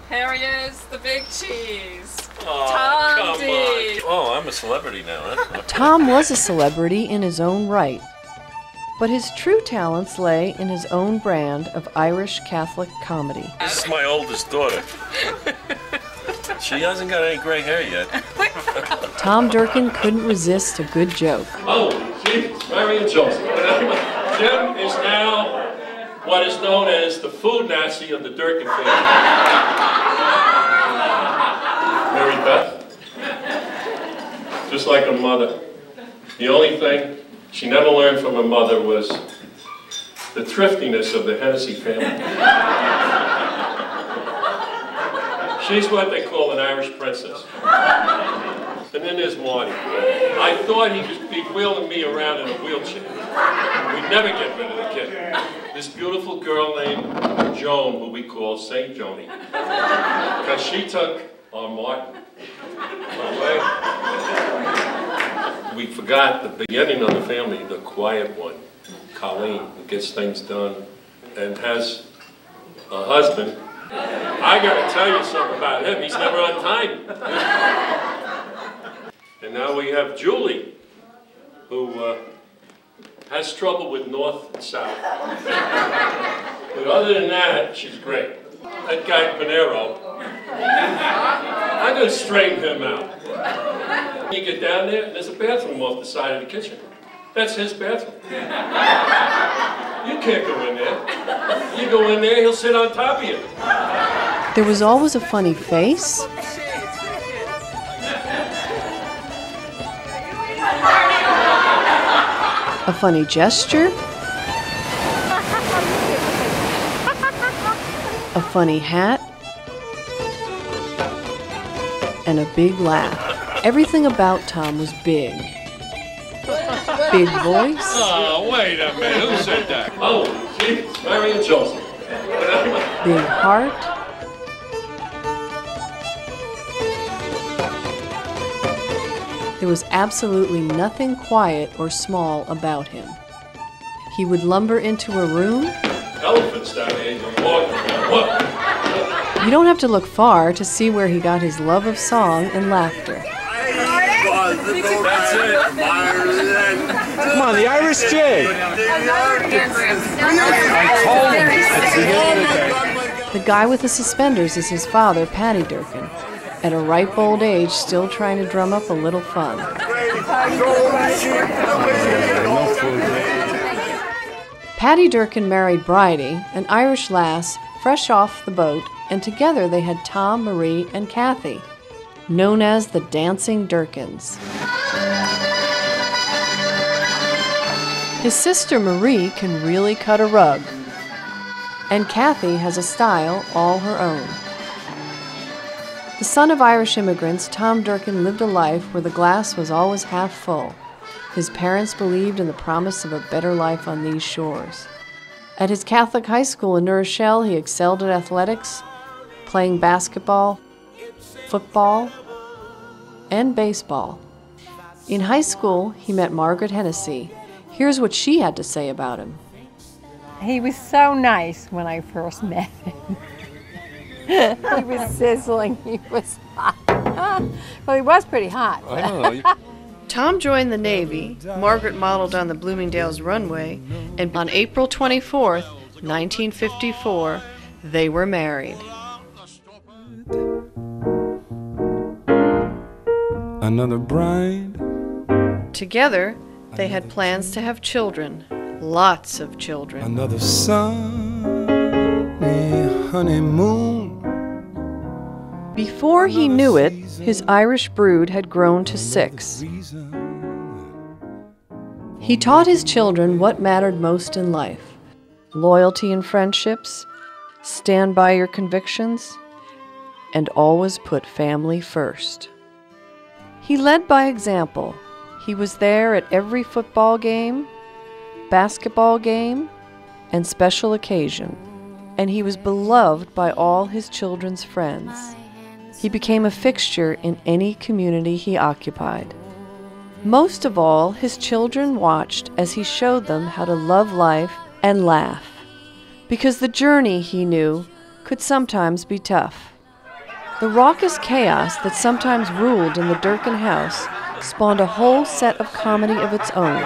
Here he is, the big cheese. Oh, Tom D. on. Oh, I'm a celebrity now, huh? Tom was a celebrity in his own right, but his true talents lay in his own brand of Irish Catholic comedy. This is my oldest daughter. She hasn't got any gray hair yet. Tom Durkin couldn't resist a good joke. Oh, Jesus, Mary and Joseph. Jim is now what is known as the food Nazi of the Durkin family. Mary Beth, just like her mother. The only thing she never learned from her mother was the thriftiness of the Hennessy family. She's what they call an Irish princess. And then there's Marty. I thought he would be wheeling me around in a wheelchair. We'd never get rid of the kid. This beautiful girl named Joan, who we call St. Joni, because she took our Martin away. We forgot the beginning of the family, the quiet one, Colleen, who gets things done and has a husband. I gotta tell you something about him. He's never on time. And now we have Julie, who has trouble with north and south. But other than that, she's great. That guy Panero, I'm gonna straighten him out. You get down there, and there's a bathroom off the side of the kitchen. That's his bathroom. You can't go in there. You go in there, he'll sit on top of you. There was always a funny face, a funny gesture, a funny hat, and a big laugh. Everything about Tom was big. Big voice. Oh, wait a minute. Who said that? Oh, Jesus, Mary and Joseph. Big heart. There was absolutely nothing quiet or small about him. He would lumber into a room. Elephants down there, you can walk around. What? You don't have to look far to see where he got his love of song and laughter. That's it. Come on, the Irish jig. The guy with the suspenders is his father, Paddy Durkin, at a ripe old age still trying to drum up a little fun. Paddy Durkin married Bridie, an Irish lass fresh off the boat, and together they had Tom, Marie, and Kathy, known as the Dancing Durkins. His sister Marie can really cut a rug, and Kathy has a style all her own. The son of Irish immigrants, Tom Durkin lived a life where the glass was always half full. His parents believed in the promise of a better life on these shores. At his Catholic high school in New Rochelle, he excelled at athletics, playing basketball, football, and baseball. In high school, he met Margaret Hennessy. Here's what she had to say about him. He was so nice when I first met him. He was sizzling, he was hot. Well, he was pretty hot. I don't know. Tom joined the Navy, Margaret modeled on the Bloomingdale's runway, and on April 24th, 1954, they were married. Another bride. Together, they had plans to have children, lots of children. Another sunny honeymoon. Before he knew it, his Irish brood had grown to 6. He taught his children what mattered most in life: loyalty and friendships, stand by your convictions, and always put family first. He led by example. He was there at every football game, basketball game, and special occasion, and he was beloved by all his children's friends. He became a fixture in any community he occupied. Most of all, his children watched as he showed them how to love life and laugh, because the journey, he knew, could sometimes be tough. The raucous chaos that sometimes ruled in the Durkin house spawned a whole set of comedy of its own.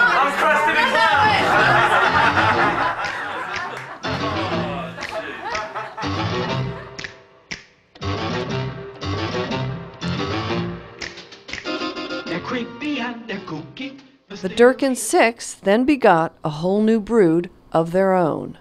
The Durkin Six then begot a whole new brood of their own.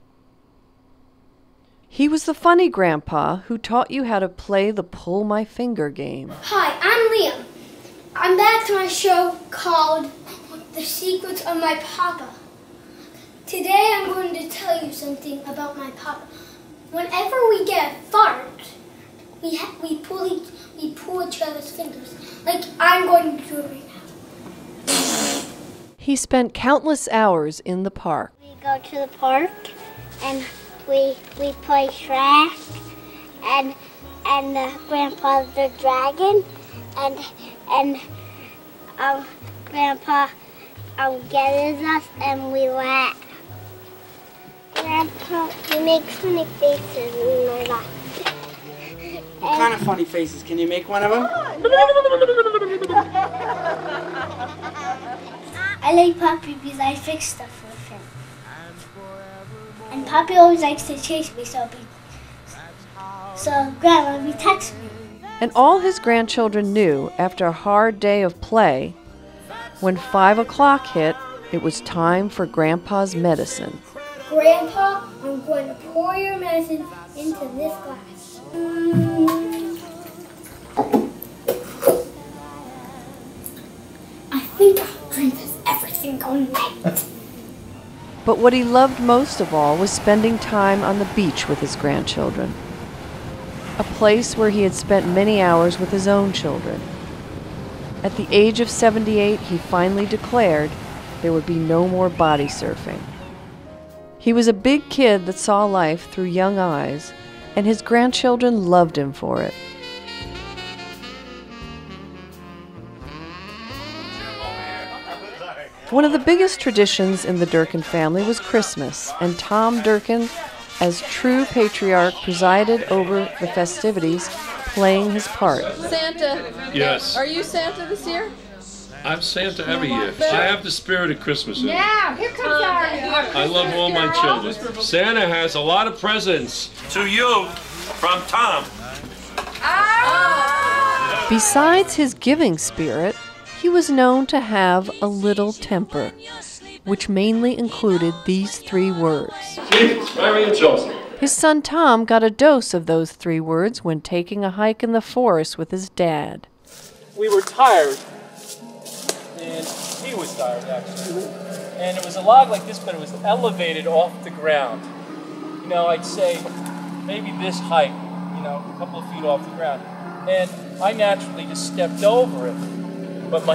He was the funny grandpa who taught you how to play the pull my finger game. Hi, I'm Liam. I'm back to my show called The Secrets of My Papa. Today I'm going to tell you something about my papa. Whenever we get a fart, we pull each other's fingers, like I'm going to do it right now. He spent countless hours in the park. We go to the park and we play track and Grandpa's the dragon and Grandpa gathers us and we laugh. Grandpa, he makes funny faces in my lap. What kind of funny faces? Can you make one of them? I like Poppy because I fix stuff with him. And Poppy always likes to chase me, so Grandma, he texts me. And all his grandchildren knew after a hard day of play, when 5 o'clock hit, it was time for Grandpa's medicine. Grandpa, I'm going to pour your medicine into this glass. I think I'll drink this everything all night. But what he loved most of all was spending time on the beach with his grandchildren, a place where he had spent many hours with his own children. At the age of 78, he finally declared there would be no more body surfing. He was a big kid that saw life through young eyes, and his grandchildren loved him for it. One of the biggest traditions in the Durkin family was Christmas, and Tom Durkin, as true patriarch, presided over the festivities, playing his part. Santa. Yes. Are you Santa this year? I'm Santa every year. I have the spirit of Christmas in me. Now, here comes I love all my children. Santa has a lot of presents. To you, from Tom. Besides his giving spirit, he was known to have a little temper, which mainly included these 3 words. Jesus, Mary, and Joseph. His son Tom got a dose of those 3 words when taking a hike in the forest with his dad. We were tired, and he was tired actually. And it was a log like this, but it was elevated off the ground. You know, I'd say maybe this height, you know, a couple of feet off the ground. And I naturally just stepped over it. But my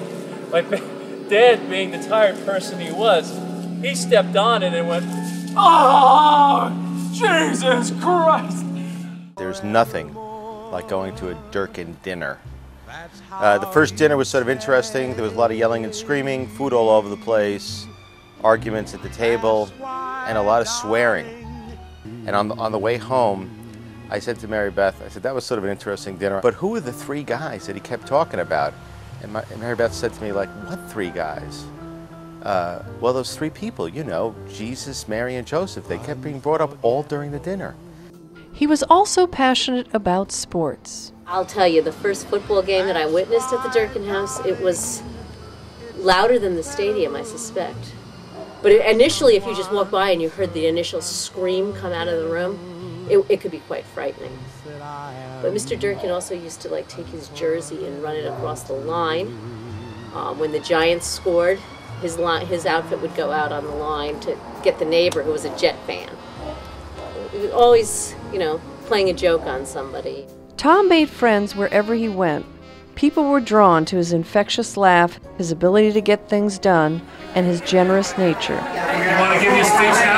dad, being the tired person he was, he stepped on it and went, "Oh, Jesus Christ!" There's nothing like going to a Durkin dinner. The first dinner was sort of interesting. There was a lot of yelling and screaming, food all over the place, arguments at the table, and a lot of swearing. And on the way home, I said to Mary Beth, I said, that was sort of an interesting dinner. But who were the 3 guys that he kept talking about? And Mary Beth said to me, like, what 3 guys? Well, those 3 people, you know, Jesus, Mary, and Joseph. They kept being brought up all during the dinner. He was also passionate about sports. I'll tell you, the first football game that I witnessed at the Durkin house, it was louder than the stadium, I suspect. But initially, if you just walked by and you heard the initial scream come out of the room, it could be quite frightening. But Mr. Durkin also used to like take his jersey and run it across the line. When the Giants scored, his outfit would go out on the line to get the neighbor who was a Jet fan. Always, you know, playing a joke on somebody. Tom made friends wherever he went. People were drawn to his infectious laugh, his ability to get things done, and his generous nature. You want to give your speech now,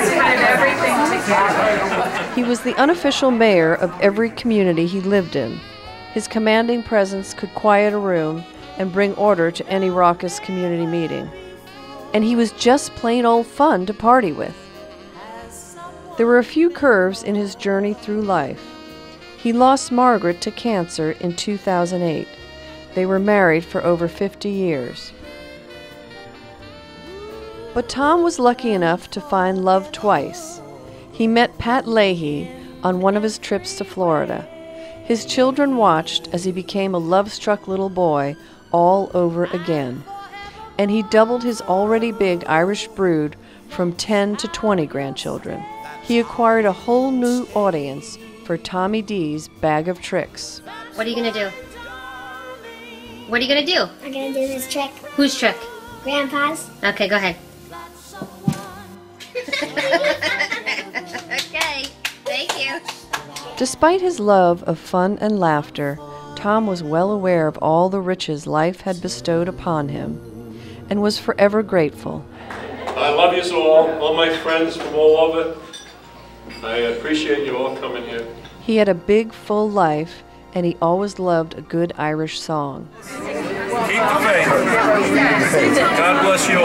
He was the unofficial mayor of every community he lived in. His commanding presence could quiet a room and bring order to any raucous community meeting. And he was just plain old fun to party with. There were a few curves in his journey through life. He lost Margaret to cancer in 2008. They were married for over 50 years. But Tom was lucky enough to find love twice. He met Pat Leahy on one of his trips to Florida. His children watched as he became a love-struck little boy all over again. And he doubled his already big Irish brood from 10 to 20 grandchildren. He acquired a whole new audience for Tommy D's Bag of Tricks. What are you gonna do? What are you gonna do? I'm gonna do this trick. Whose trick? Grandpa's. Okay, go ahead. Okay, thank you. Despite his love of fun and laughter, Tom was well aware of all the riches life had bestowed upon him and was forever grateful. I love you all my friends from all over. I appreciate you all coming here. He had a big, full life, and he always loved a good Irish song. Keep the faith. God bless you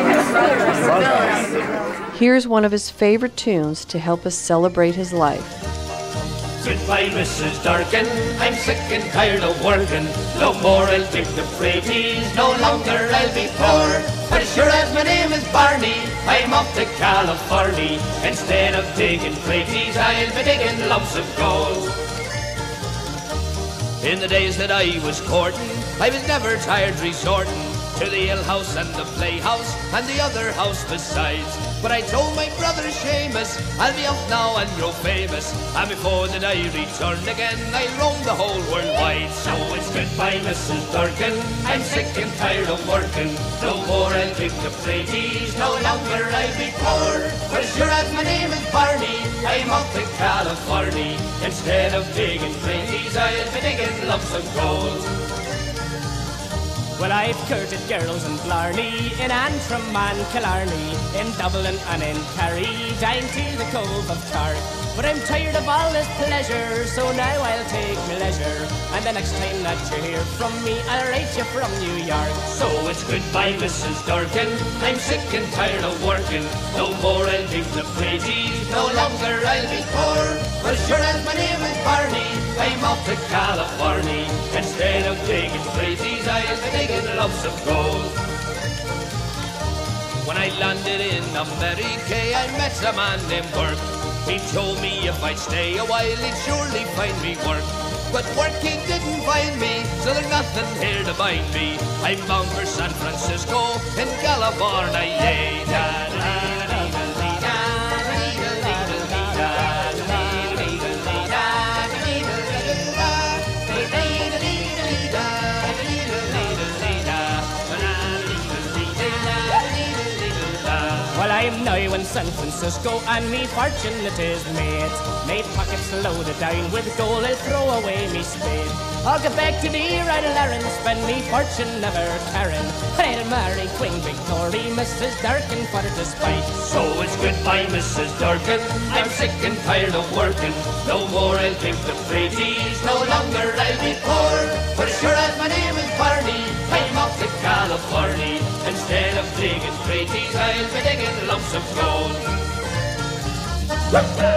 all. Here's one of his favorite tunes to help us celebrate his life. Goodbye, Mrs. Durkin, I'm sick and tired of working. No more I'll take the freighties, no longer I'll be poor. But as sure as my name is Barney, I'm off to California. Instead of digging freighties, I'll be digging lumps of gold. In the days that I was courting, I was never tired resorting to the alehouse and the playhouse and the other house besides. But I told my brother Seamus, I'll be off now and grow famous, and before that I return again, I'll roam the whole world wide. So it's goodbye, Mrs. Durkin, I'm sick and tired of working. No more I'll pick the freighties, no longer I'll be poor. But as sure as my name is Barney, I'm off to California. Instead of digging freighties, I'll be digging lumps of gold. Well, I've courted girls in Blarney, in Antrim and Killarney, in Dublin and in Kerry, down to the Cove of Cork. But I'm tired of all this pleasure, so now I'll take my leisure. And the next time that you hear from me, I'll write you from New York. So it's goodbye, Mrs. Durkin, I'm sick and tired of working. No more I'll dig the freighties, no longer I'll be poor. But sure as my name is Barney, I'm off to California. Instead of digging freighties, I'll be digging lumps of gold. When I landed in America, I met a man named Burke. He told me if I'd stay a while, he'd surely find me work. But work he didn't find me, so there's nothing here to bind me. I'm bound for San Francisco in California, yeah. Well, I'm now in San Francisco, and me fortune it is made. Me pockets loaded down with gold, I'll throw away me spade. I'll get back to the idle errand, spend me fortune never caring. I'll marry Queen Victoria, Mrs. Durkin, for despite. So it's goodbye, Mrs. Durkin, I'm sick and tired of working. No more I'll take the freighties, no longer I'll be poor. But sure as my name is Barney, I'm off to California. Instead of digging freighties, I'll be digging lumps of gold.